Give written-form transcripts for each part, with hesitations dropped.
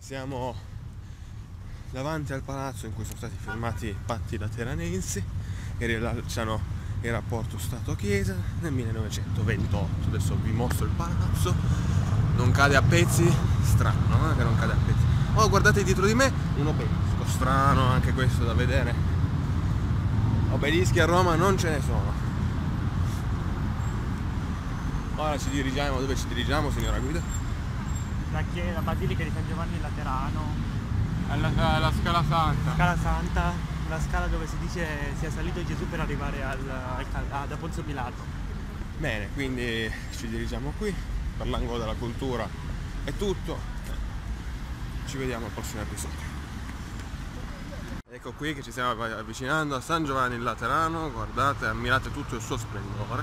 Siamo davanti al palazzo in cui sono stati firmati i patti lateranensi che rilasciano il rapporto Stato-Chiesa nel 1928. Adesso vi mostro il palazzo. Non cade a pezzi, strano, che non cade a pezzi. Oh, guardate dietro di me un obelisco, strano anche questo da vedere. Obelischi a Roma non ce ne sono. Ora ci dirigiamo, dove ci dirigiamo, signora guida? La Basilica di San Giovanni Laterano, alla Scala Santa. Scala Santa, la scala dove si dice sia salito Gesù per arrivare da Ponzio Pilato. Bene, quindi ci dirigiamo qui per l'angolo della cultura. È tutto. Ci vediamo al prossimo episodio. Ecco qui che ci stiamo avvicinando a San Giovanni in Laterano. Guardate, ammirate tutto il suo splendore.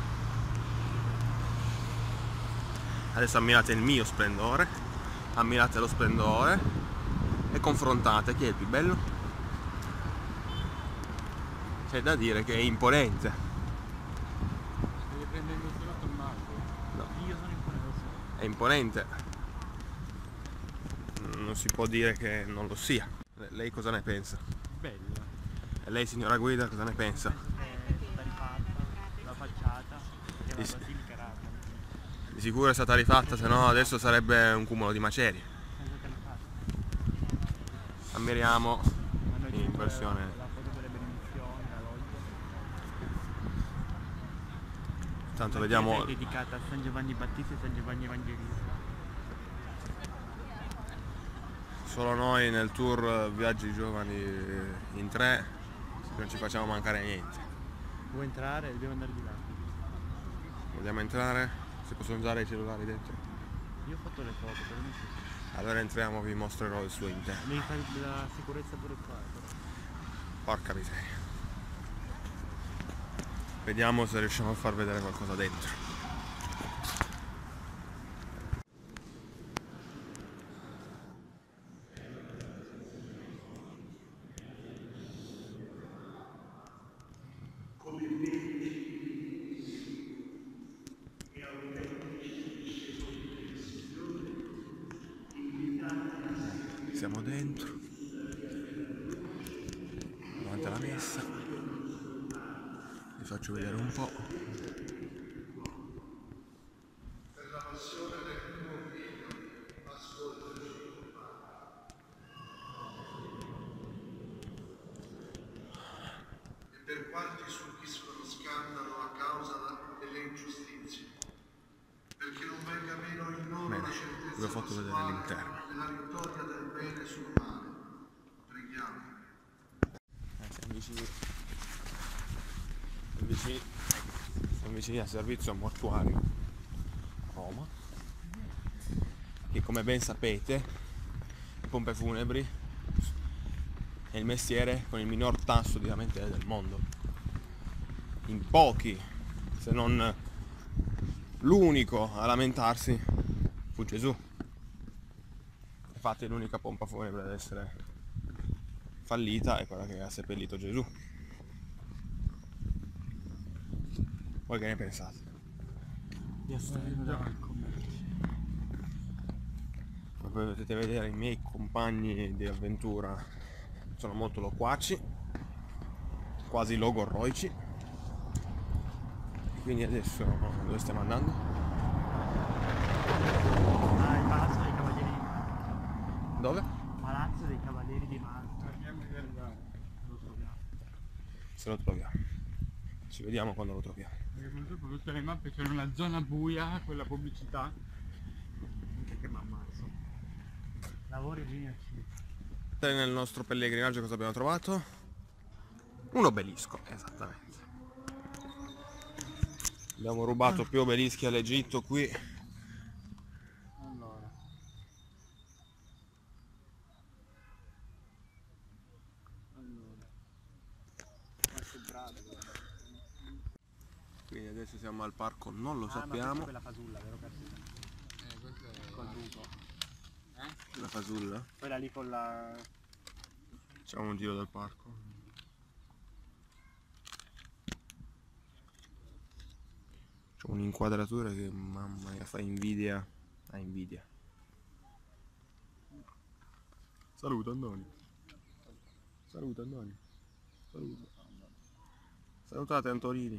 Adesso ammirate il mio splendore, ammirate lo splendore e confrontate chi è il più bello. C'è da dire che è imponente. Devi prendere solo Tommaso. No, Io sono imponente. è imponente. Non si può dire che non lo sia. Lei cosa ne pensa? Bella. E lei, signora guida, cosa ne pensa? Penso che è stata rifatta la facciata e la Sì, sì. basilica era Di sicuro è stata rifatta, se no adesso sarebbe un cumulo di macerie. penso che l'ha fatta. Ammiriamo Hanno in aggiunto versione. la foto delle benedizioni, la loggia. Tanto La vediamo. chiesa è dedicata a San Giovanni Battista e San Giovanni Evangelista. Solo noi nel tour Viaggi Giovani in 3 non ci facciamo mancare niente. Vuoi entrare? Dobbiamo andare di là. Vogliamo entrare? Si possono usare i cellulari dentro? Io ho fatto le foto, però non so se... Allora entriamo, vi mostrerò il suo interno. Devi fare la sicurezza pure qua, però. Porca miseria. Vediamo se riusciamo a far vedere qualcosa dentro. Siamo dentro, davanti alla messa, vi faccio vedere un po'. Per la passione del tuo figlio, ascoltaci. E per quanti subiscono scandalo a causa delle ingiustizie, perché non venga meno in loro Bene, la certezza vi ho fatto vedere pasquale l'interno. della vittoria del bene sul male. Preghiamo. Siamo vicini al servizio mortuario Roma, che come ben sapete le pompe funebri è il mestiere con il minor tasso di lamentele del mondo. In pochi, se non l'unico a lamentarsi fu Gesù. Infatti l'unica pompa funebre ad essere fallita è quella che ha seppellito Gesù. Voi che ne pensate? Io sto al commercio. Come potete vedere, i miei compagni di avventura sono molto loquaci, quasi logorroici. Quindi adesso dove stiamo andando? Ah, il Palazzo dei Cavalieri di Malta. Dove? Palazzo dei Cavalieri di Malta. Andiamo a guardare. Lo troviamo. Se lo troviamo. Ci vediamo quando lo troviamo. Perché purtroppo tutte le mappe c'era una zona buia, quella pubblicità. Minchia che m'ammazzo. Lavori vieni a Cipro. Nel nostro pellegrinaggio cosa abbiamo trovato? Un obelisco, esattamente. Abbiamo rubato più obelischi all'Egitto qui. Allora. Questo è bravo. Quindi adesso siamo al parco, non lo Ma questa sappiamo. è quella fasulla, vero Carsino? Questo è... Col buco. La fasulla. Quella lì con la... Facciamo un giro del parco. C'è un'inquadratura che mamma mia fa invidia. Ha invidia. Saluta Andoni. Saluta Andoni. Saluta. Salutate Antonini.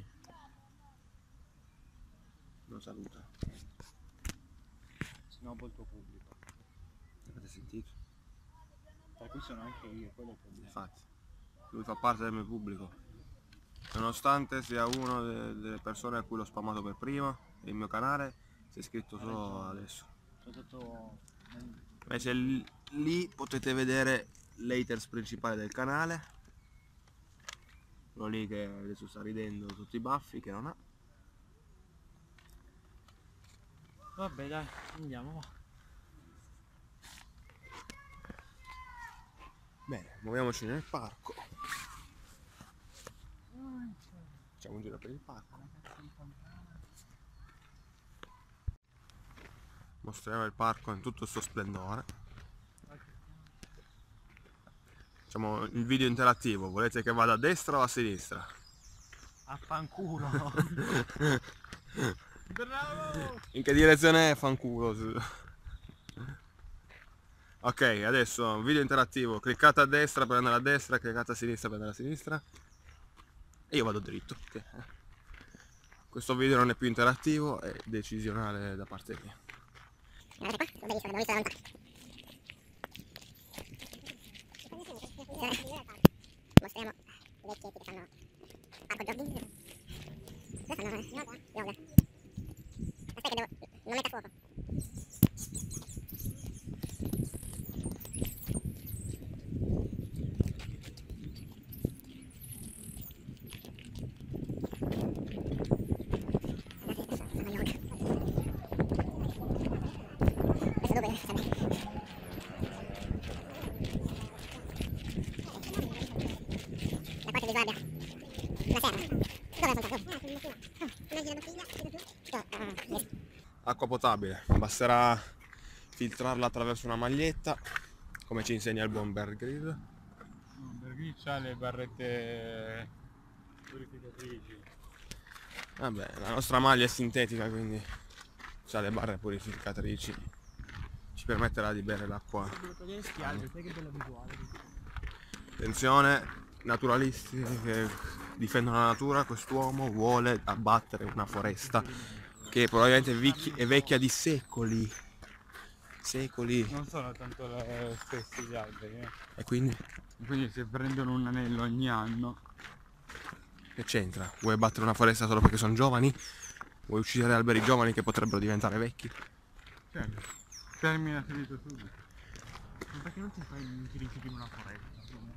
Lo saluta. Snobbo il tuo pubblico. Avete sentito? Per cui sono anche io, quello è il problema. Infatti, lui fa parte del mio pubblico. Nonostante sia una delle persone a cui l'ho spammato per prima, il mio canale si è iscritto solo adesso. Invece lì potete vedere l'haters principale del canale. Quello lì che adesso sta ridendo tutti i baffi che non ha. Vabbè dai, andiamo va. Bene, muoviamoci nel parco. Facciamo un giro per il parco. Mostriamo il parco in tutto il suo splendore. Facciamo il video interattivo. Volete che vada a destra o a sinistra? Affanculo. Bravo! In che direzione è fanculo? Ok, adesso video interattivo. Cliccate a destra per andare a destra, cliccate a sinistra per andare a sinistra. E io vado dritto. Okay. Questo video non è più interattivo, è decisionale da parte mia. Guardate qua, l'ho visto da lontano. Mostriamo i vecchietti che fanno parco jogging. Cosa fanno? Yoga. Aspetta che non metta fuoco. Acqua potabile, basterà filtrarla attraverso una maglietta, come ci insegna il buon Bear Grylls. Perché c'ha le barrette purificatrici. Vabbè, la nostra maglia è sintetica, quindi ha le barre purificatrici, ci permetterà di bere l'acqua. Attenzione, naturalisti che difendono la natura, quest'uomo vuole abbattere una foresta che probabilmente è vecchia di secoli. Non sono tanto le stesse gli alberi, E quindi Quindi se prendono un anello ogni anno. che c'entra? Vuoi abbattere una foresta solo perché sono giovani? Vuoi uccidere alberi giovani che potrebbero diventare vecchi? Certo. Termina finito subito. Ma perché non ti fai un rifiuti in una foresta?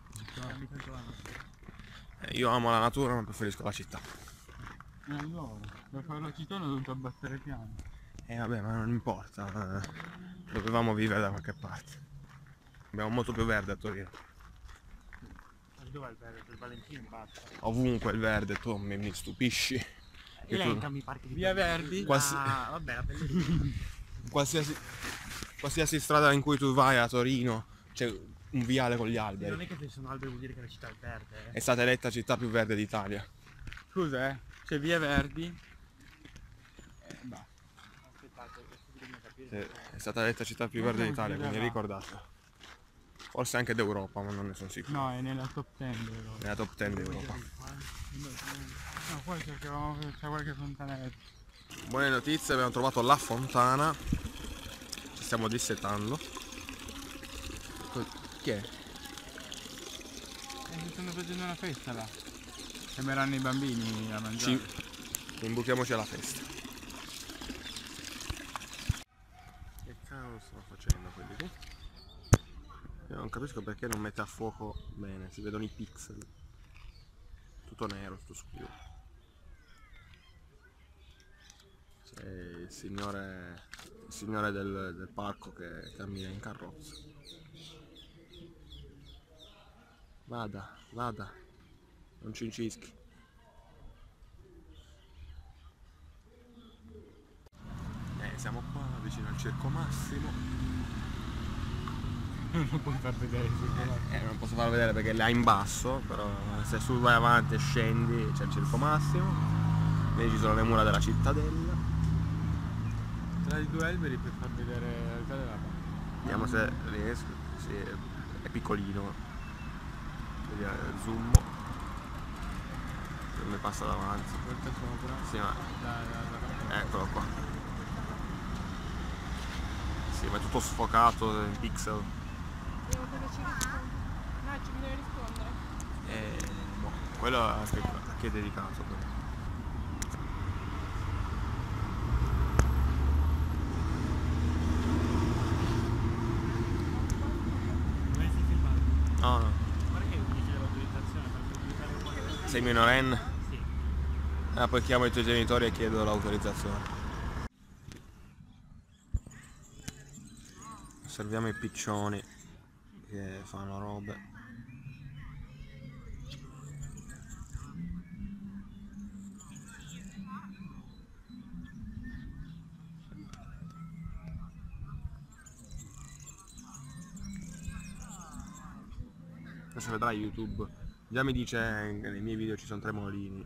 Io amo la natura ma preferisco la città. E allora, per fare la città hanno dovuto abbattere piano. Vabbè, ma non importa, dovevamo vivere da qualche parte. Abbiamo molto più verde a Torino. Dov'è il verde? Il Valentino basta. Ovunque il verde, tu mi stupisci. Che tu- Elencami i parchi di Via Verdi. vabbè, la bellissima. qualsiasi strada in cui tu vai a Torino c'è un viale con gli Non alberi. è che se sono alberi vuol dire che la città è verde, È stata eletta città più verde d'Italia. Scusa, c'è Via Verdi. Basta. Aspettate, questo bisogna capire. È stata eletta città più verde d'Italia, quindi ricordatelo. Forse anche d'Europa, ma non ne sono sicuro. No, è nella top 10 però. Nella top 10 d'Europa. No, poi cercavamo se c'è qualche fontanella. Buone notizie, abbiamo trovato la fontana. Ci stiamo dissetando. Chi è? Si stanno facendo una festa là. Chiameranno i bambini a mangiare. Imbuchiamoci alla festa. Che cavolo stanno facendo quelli qui? Io non capisco perché non mette a fuoco bene, si vedono i pixel. Tutto nero, tutto scuro. C'è il signore del parco che cammina in carrozza. Vada, non ci incischi. Siamo qua vicino al Circo Massimo. Non lo puoi far vedere sicuramente. Non posso farlo vedere perché è là in basso, però se su vai avanti e scendi c'è il Circo Massimo. Lì ci sono le mura della cittadella. Tra i due alberi per far vedere l'altare della parte. Vediamo se riesco. Sì, è piccolino, vedi il zoom, se mi passa davanti, sì, ma... eccolo qua, sì, ma è tutto sfocato in pixel. Ci deve rispondere. Boh, quello a che è dedicato però. Dovresti filmare. No. Guarda che mi chiede l'autorizzazione per pubblicare qualcosa. Sei minorenne? Sì. Poi chiamo i tuoi genitori e chiedo l'autorizzazione. Osserviamo i piccioni che fanno robe. Adesso vedrai YouTube, già mi dice nei miei video ci sono tremolini.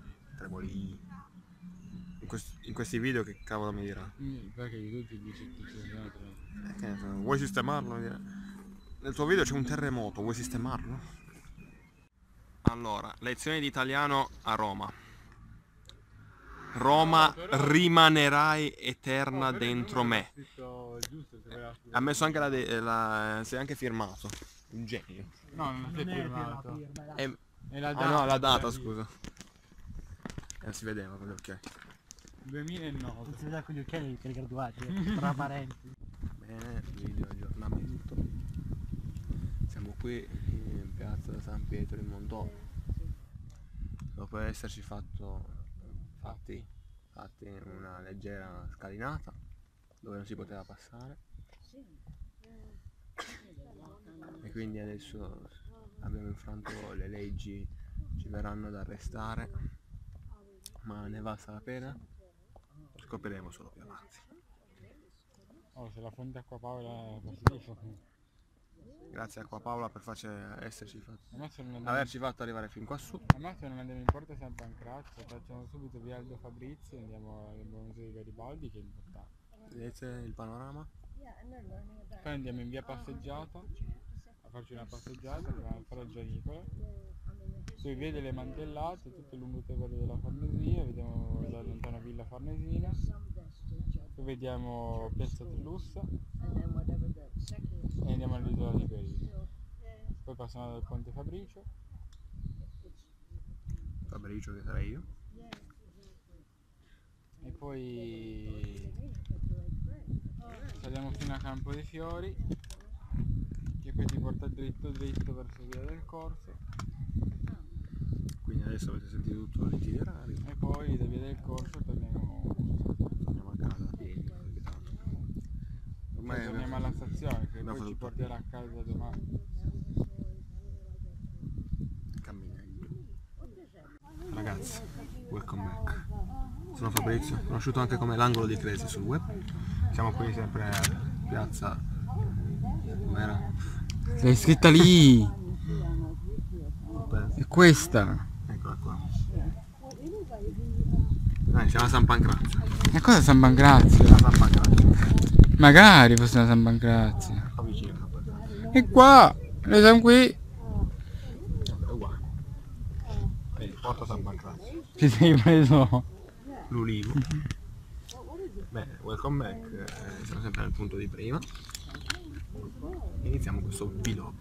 In questi video che cavolo mi dirà? Perché YouTube ti dice che ci sono tre. Vuoi sistemarlo? Nel tuo video c'è un terremoto, vuoi sistemarlo? Allora, lezione di italiano a Roma. Roma rimanerai eterna dentro me. Ha messo anche sei anche firmato. Un genio. No, non si è firmato. È la ah data. no, la data, scusa. Non si vedeva con gli occhiali. 2009. Non si vede con gli occhiali per i graduati, tra parenti. Bene, video aggiornamento. Siamo qui in piazza San Pietro in Montone. Dopo esserci fatti una leggera scalinata dove non si poteva passare. E quindi adesso abbiamo infranto le leggi, ci verranno ad arrestare, ma ne valsa la pena? Lo scopriremo solo più avanti. Oh, se la fonte Acqua Paola fa schifo. Grazie a Acqua Paola per averci Averci fatto arrivare fin qua su. al massimo non andiamo in porta San Pancrazio, facciamo subito via Aldo Fabrizio e andiamo al museo di Garibaldi, che è importante. Vedete il panorama? Poi andiamo in via passeggiata a farci una passeggiata, andiamo a fare il Gianicolo, poi vede le Mantellate, tutto il lungotevere della Farnesina, vediamo da lontano Villa Farnesina, poi vediamo Piazza Trussa e andiamo all'isola di Perino, poi passiamo dal Ponte Fabricio Che sarei io. e poi saliamo fino a Campo dei Fiori, che poi ti porta dritto verso Via del Corso, Quindi adesso avete sentito tutto l'itinerario. e poi da Via del Corso torniamo Torniamo a casa a piedi, perché tanto. Ormai torniamo alla stazione, che abbiamo poi ci fatto porterà a casa domani. camminando. Ragazzi, welcome back. Sono Fabrizio, conosciuto anche come l'angolo di Cresi sul web. Siamo qui sempre a piazza. Com'era? Sei scritta lì! Aspetta, È questa! eccola qua. Siamo a San Pancrazio. Ma cosa San Pancrazio? A San Pancrazio. Magari fosse una San Pancrazio. Sta vicino a San Pancrazio. E qua! Noi siamo qui! È uguale. Porta San Pancrazio. Ci sei preso! L'ulivo. Bene, welcome back. Siamo sempre nel punto di prima. Iniziamo questo vlog.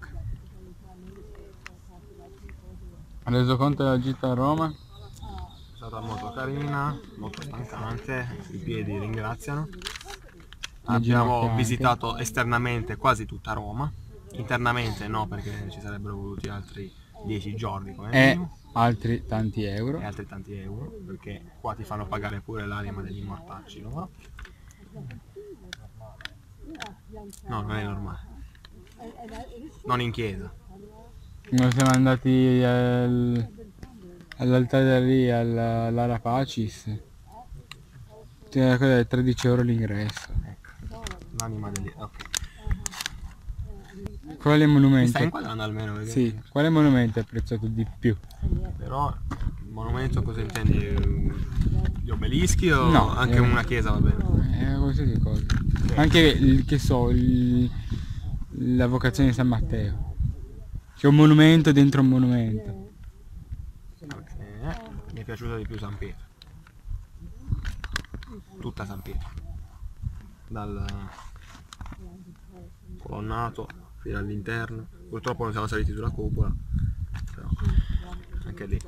Reso conto della gita a Roma? È stata molto carina, molto stancante, i piedi ringraziano. Abbiamo visitato esternamente quasi tutta Roma, internamente no, perché ci sarebbero voluti altri 10 giorni come minimo. Altri tanti euro. E altri tanti euro, perché qua ti fanno pagare pure l'anima degli mortacci, no? No, non è normale. Non in chiesa. Noi siamo andati all'altare lì, all'Ara Pacis. C'era quella di 13 euro l'ingresso. Ecco, l'anima degli... ok. Quale Mi monumento? stai inquadrando almeno? Perché... Sì, quale monumento hai apprezzato di più? Però il monumento cosa intendi? Gli obelischi o No, anche una chiesa va bene? Qualsiasi cosa. Anche che so, la vocazione di San Matteo. C'è un monumento dentro un monumento. Mi è piaciuta di più San Pietro. Tutta San Pietro. Dal colonnato fino all'interno. Purtroppo non siamo saliti sulla cupola, però anche lì.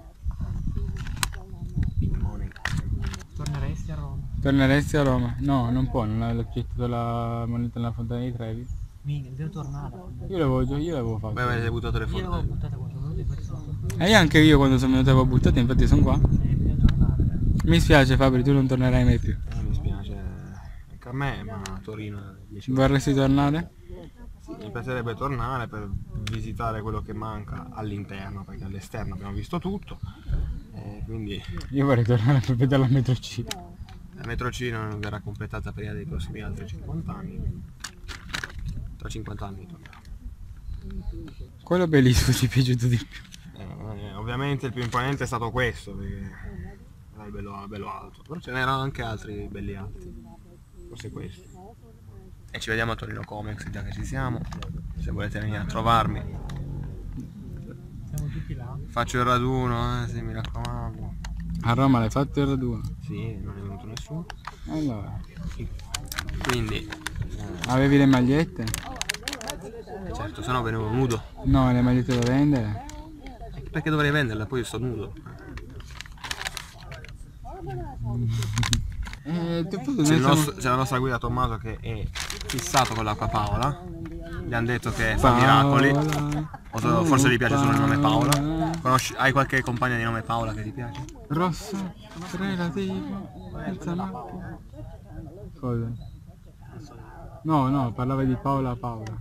Torneresti a Roma? Torneresti a Roma? No, non può, non ha accettato la moneta nella Fontana di Trevi. Devo tornare. Io l'avevo fatto. Voi avete buttato le Io l'avevo foto. buttata quando sono venuto, infatti sono tornato. E anche io quando sono venuto avevo buttato, infatti sono qua. Devo tornare. Mi spiace Fabri, tu non tornerai mai più. Mi spiace anche a me, ma a Torino è 10 ore. Vorresti tornare? Mi piacerebbe tornare per visitare quello che manca all'interno, perché all'esterno abbiamo visto tutto. Quindi Io vorrei tornare per vedere la metro C. la metro C non verrà completata prima dei prossimi altri 50 anni. Tra 50 anni tornerò. Quello bellissimo ti è piaciuto di più. Ovviamente il più imponente è stato questo, perché era bello alto, però ce n'erano anche altri belli alti, forse questo. E ci vediamo a Torino Comics, già che ci siamo, se volete venire a trovarmi. Siamo tutti là. Faccio il raduno, se mi raccomando. A Roma l'hai fatto il raduno? Sì, non è venuto nessuno. Allora, Quindi, avevi le magliette? certo, se no venivo nudo. No, le magliette da vendere? Perché dovrei venderle, poi io sto nudo. C'è la nostra guida Tommaso che è fissato con l'acqua Paola. Gli hanno detto che fa miracoli. O forse gli piace solo il nome Paola. Hai qualche compagna di nome Paola che ti piace? Rosso, relativo, senza macchia. Cosa? No, parlava di Paola.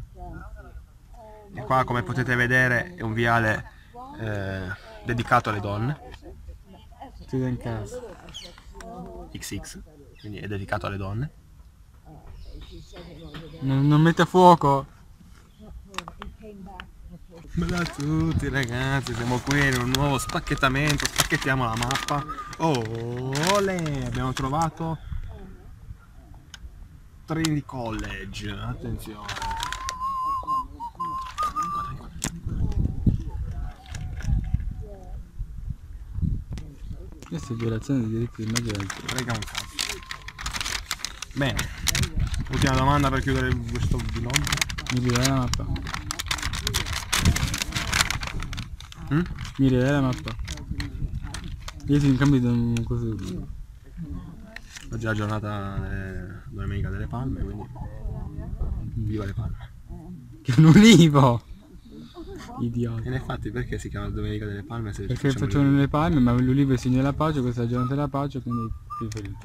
E qua, come potete vedere, è un viale dedicato alle donne. Chiusa in casa. XX, quindi è dedicato alle donne. Non mette a fuoco. Bella a tutti ragazzi, siamo qui in un nuovo spacchettamento, spacchettiamo la mappa. Olè, abbiamo trovato Trinity College, attenzione. Questa è violazione dei diritti di immagine. Frega un cazzo. Bene, ultima domanda per chiudere questo vlog. Mi direi la mappa. Mi direi la mappa. Io ti incambio da un coso. Oggi è la giornata domenica delle palme, quindi viva le palme. Che è un ulivo! Idiota. E infatti perché si chiama Domenica delle Palme se Perché facciamo le palme, ma l'ulivo è segno della pace, questa è la giornata della pace, quindi più felice.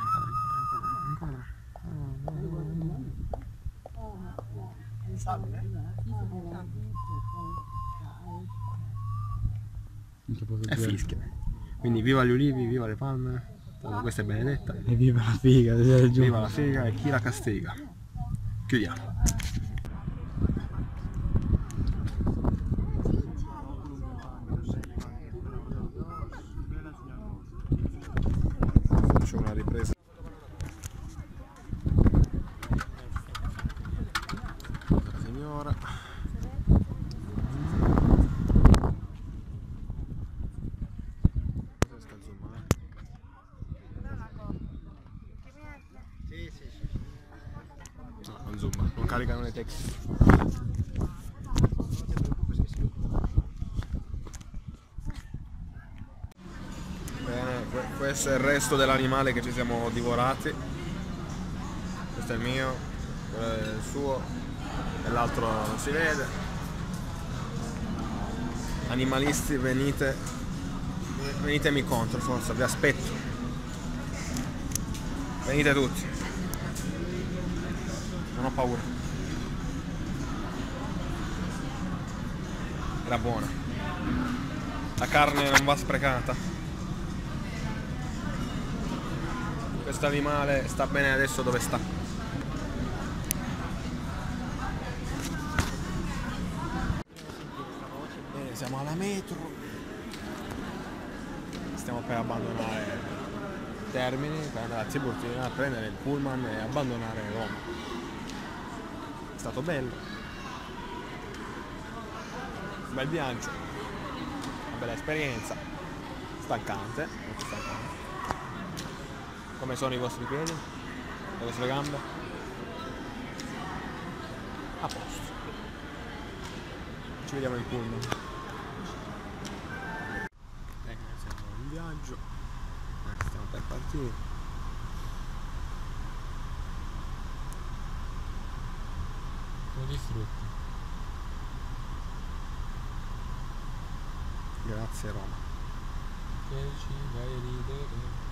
Non ci posso È dire. fischia. Quindi viva gli ulivi, viva le palme. Questa è benedetta. E viva la figa, Viva la figa e chi la castiga. Chiudiamo. Faccio una ripresa. Signora. No, non zoom, non caricano le tecniche. Bene, questo è il resto dell'animale che ci siamo divorati. Questo è il mio, quello è il suo e l'altro non si vede. Animalisti, venitemi contro, forza, vi aspetto. Venite tutti. Non ho paura. Era buona. La carne non va sprecata. Questo animale sta bene adesso dove sta. Bene, siamo alla metro. Stiamo per abbandonare Termini per andare a Tiburtina a prendere il pullman e abbandonare Roma. È stato bello. un bel viaggio, una bella esperienza, stancante, molto stancante. Come sono i vostri piedi? Le vostre gambe? A posto. Ci vediamo in pullman. Siamo in viaggio, stiamo per partire. Sono distrutti. Grazie Roma. Che ci fai ridere.